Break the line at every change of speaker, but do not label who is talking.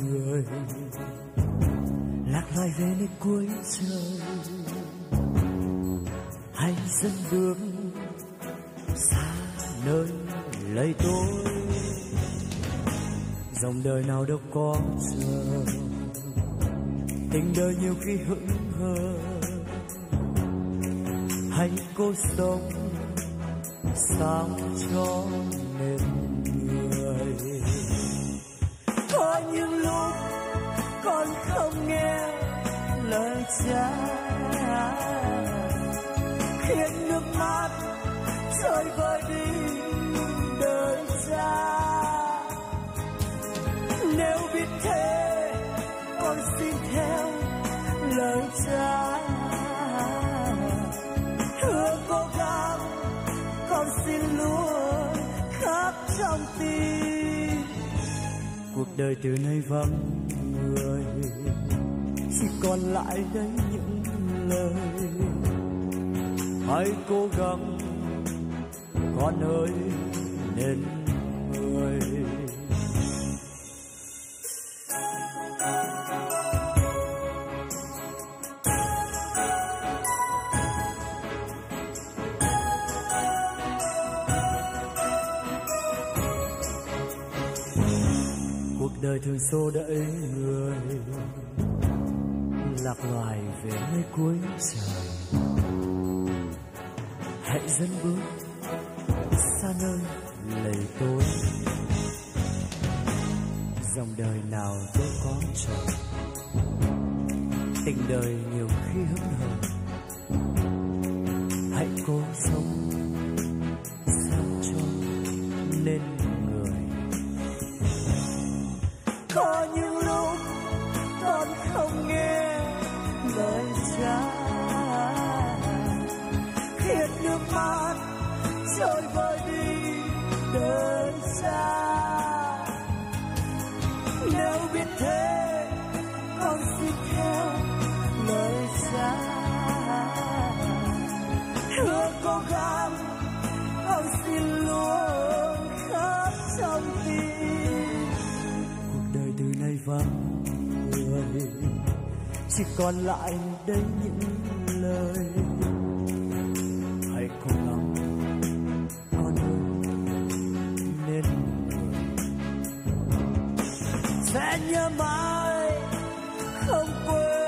người, lạc loài về nơi cuối trời. Hãy dẫn bước xa nơi lầy tối, dòng đời nào đâu có chờ, tình đời nhiều khi hững hờ. Hãy cố sống sao cho nên người. Có những lúc con không nghe lời cha, khiến nước mắt trôi vơi đi đời cha. Nếu biết thế con xin theo lời cha, hứa cố gắng con xin luôn khắc trong tim. Cuộc đời từ nay vắng người, chỉ còn lại đây những lời. Hãy cố gắng con ơi nên người. Cuộc đời thường xô đẩy người, lạc loài về nơi cuối trời. Hãy dẫn bước xa nơi lầy tối, dòng đời nào đâu có chờ, tình đời nhiều khi hững hờ. Hãy cố sống sao cho nên người. Có những lúc con không nghe lời cha, khiến nước mắt trôi vơi đi đời cha. Nếu biết thế con xin theo lời cha, hứa cố gắng con xin luôn khắc trong tim. Cuộc đời từ nay vắng người, chỉ còn lại đây những lời. Hãy cố gắng con ơi nên người, sẽ nhớ mãi không quên.